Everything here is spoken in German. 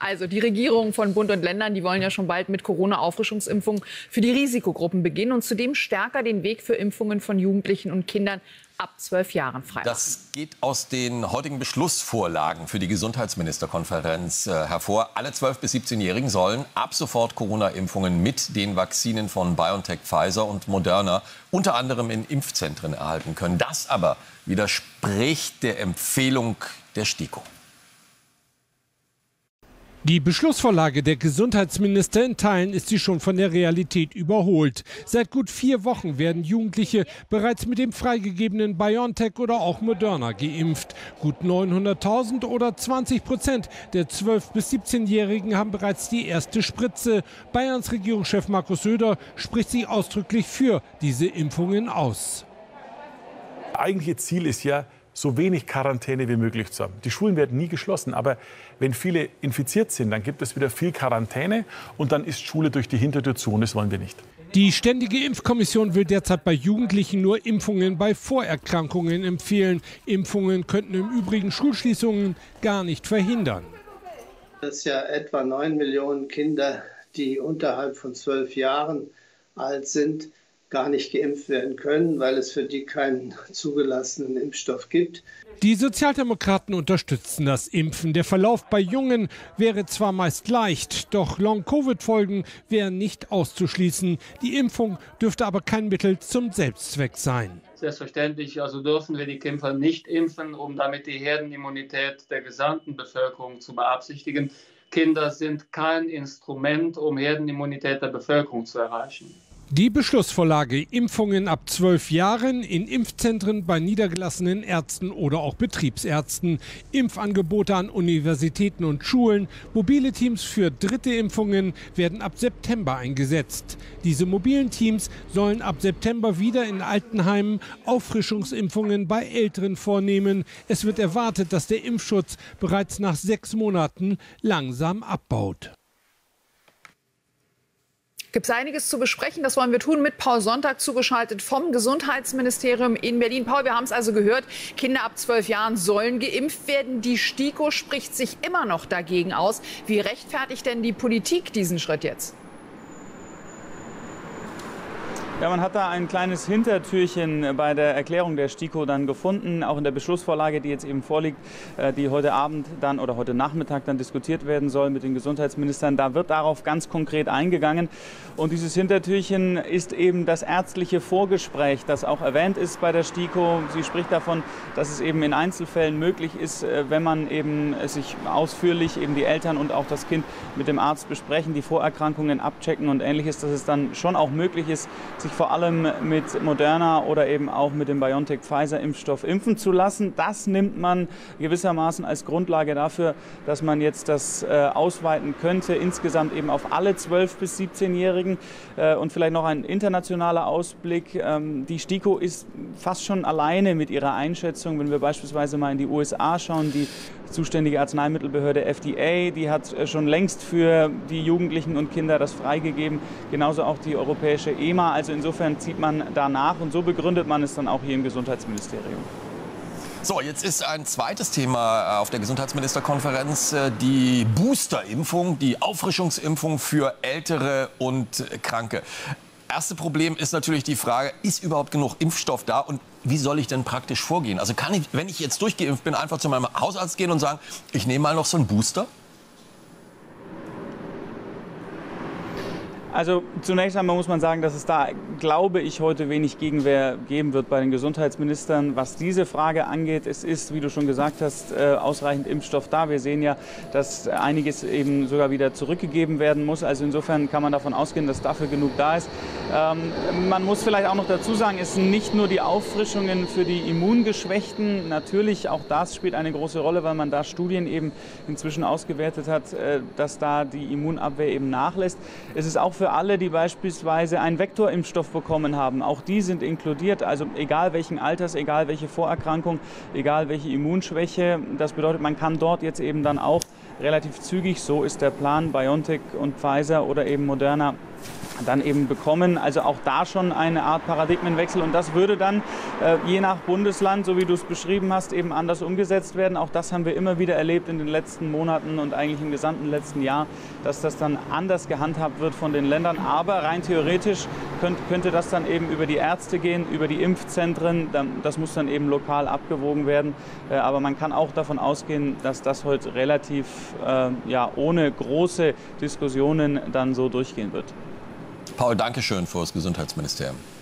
Also die Regierungen von Bund und Ländern, die wollen ja schon bald mit Corona-Auffrischungsimpfungen für die Risikogruppen beginnen und zudem stärker den Weg für Impfungen von Jugendlichen und Kindern ab 12 Jahren frei. Das geht aus den heutigen Beschlussvorlagen für die Gesundheitsministerkonferenz hervor. Alle 12- bis 17-Jährigen sollen ab sofort Corona-Impfungen mit den Vakzinen von BioNTech, Pfizer und Moderna unter anderem in Impfzentren erhalten können. Das aber widerspricht der Empfehlung der STIKO. Die Beschlussvorlage der Gesundheitsminister in Teilen ist sie schon von der Realität überholt. Seit gut 4 Wochen werden Jugendliche bereits mit dem freigegebenen BioNTech oder auch Moderna geimpft. Gut 900.000 oder 20% der 12- bis 17-Jährigen haben bereits die erste Spritze. Bayerns Regierungschef Markus Söder spricht sich ausdrücklich für diese Impfungen aus. Eigentliche Ziel ist ja, so wenig Quarantäne wie möglich zu haben. Die Schulen werden nie geschlossen, aber wenn viele infiziert sind, dann gibt es wieder viel Quarantäne und dann ist Schule durch die Hintertür zu und das wollen wir nicht. Die Ständige Impfkommission will derzeit bei Jugendlichen nur Impfungen bei Vorerkrankungen empfehlen. Impfungen könnten im Übrigen Schulschließungen gar nicht verhindern. Das ist ja etwa 9 Millionen Kinder, die unterhalb von 12 Jahren alt sind, gar nicht geimpft werden können, weil es für die keinen zugelassenen Impfstoff gibt. Die Sozialdemokraten unterstützen das Impfen. Der Verlauf bei Jungen wäre zwar meist leicht, doch Long-Covid-Folgen wären nicht auszuschließen. Die Impfung dürfte aber kein Mittel zum Selbstzweck sein. Selbstverständlich dürfen wir die Kinder nicht impfen, um damit die Herdenimmunität der gesamten Bevölkerung zu beabsichtigen. Kinder sind kein Instrument, um Herdenimmunität der Bevölkerung zu erreichen. Die Beschlussvorlage Impfungen ab 12 Jahren in Impfzentren bei niedergelassenen Ärzten oder auch Betriebsärzten, Impfangebote an Universitäten und Schulen, mobile Teams für dritte Impfungen werden ab September eingesetzt. Diese mobilen Teams sollen ab September wieder in Altenheimen Auffrischungsimpfungen bei Älteren vornehmen. Es wird erwartet, dass der Impfschutz bereits nach 6 Monaten langsam abbaut. Gibt es einiges zu besprechen. Das wollen wir tun mit Paul Sonntag, zugeschaltet vom Gesundheitsministerium in Berlin. Paul, wir haben es also gehört, Kinder ab 12 Jahren sollen geimpft werden. Die STIKO spricht sich immer noch dagegen aus. Wie rechtfertigt denn die Politik diesen Schritt jetzt? Ja, man hat da ein kleines Hintertürchen bei der Erklärung der STIKO dann gefunden, auch in der Beschlussvorlage, die jetzt eben vorliegt, die heute Abend dann oder heute Nachmittag dann diskutiert werden soll mit den Gesundheitsministern. Da wird darauf ganz konkret eingegangen. Und dieses Hintertürchen ist eben das ärztliche Vorgespräch, das auch erwähnt ist bei der STIKO. Sie spricht davon, dass es eben in Einzelfällen möglich ist, wenn man eben sich ausführlich eben die Eltern und auch das Kind mit dem Arzt besprechen, die Vorerkrankungen abchecken und Ähnliches, dass es dann schon auch möglich ist, sich vor allem mit Moderna oder eben auch mit dem BioNTech-Pfizer-Impfstoff impfen zu lassen. Das nimmt man gewissermaßen als Grundlage dafür, dass man jetzt das ausweiten könnte, insgesamt eben auf alle 12- bis 17-Jährigen. Und vielleicht noch ein internationaler Ausblick. Die STIKO ist fast schon alleine mit ihrer Einschätzung, wenn wir beispielsweise mal in die USA schauen. Die zuständige Arzneimittelbehörde FDA, die hat schon längst für die Jugendlichen und Kinder das freigegeben, genauso auch die europäische EMA. Also insofern zieht man danach und so begründet man es dann auch hier im Gesundheitsministerium. So, jetzt ist ein zweites Thema auf der Gesundheitsministerkonferenz, die Boosterimpfung, die Auffrischungsimpfung für Ältere und Kranke. Erste Problem ist natürlich die Frage, ist überhaupt genug Impfstoff da und wie soll ich denn praktisch vorgehen? Also kann ich, wenn ich jetzt durchgeimpft bin, einfach zu meinem Hausarzt gehen und sagen, ich nehme mal noch so einen Booster? Also zunächst einmal muss man sagen, dass es da, glaube ich, heute wenig Gegenwehr geben wird bei den Gesundheitsministern. Was diese Frage angeht, es ist, wie du schon gesagt hast, ausreichend Impfstoff da. Wir sehen ja, dass einiges eben sogar wieder zurückgegeben werden muss. Also insofern kann man davon ausgehen, dass dafür genug da ist. Man muss vielleicht auch noch dazu sagen, es sind nicht nur die Auffrischungen für die Immungeschwächten. Natürlich, auch das spielt eine große Rolle, weil man da Studien eben inzwischen ausgewertet hat, dass da die Immunabwehr eben nachlässt. Es ist auch für alle, die beispielsweise einen Vektorimpfstoff bekommen haben. Auch die sind inkludiert, also egal welchen Alters, egal welche Vorerkrankung, egal welche Immunschwäche. Das bedeutet, man kann dort jetzt eben dann auch relativ zügig, so ist der Plan, BioNTech und Pfizer oder eben Moderna dann eben bekommen. Also auch da schon eine Art Paradigmenwechsel. Und das würde dann je nach Bundesland, so wie du es beschrieben hast, eben anders umgesetzt werden. Auch das haben wir immer wieder erlebt in den letzten Monaten und eigentlich im gesamten letzten Jahr, dass das dann anders gehandhabt wird von den Ländern. Aber rein theoretisch könnte das dann eben über die Ärzte gehen, über die Impfzentren. Das muss dann eben lokal abgewogen werden. Aber man kann auch davon ausgehen, dass das heute relativ ohne große Diskussionen dann so durchgehen wird. Paul, danke schön für das Gesundheitsministerium.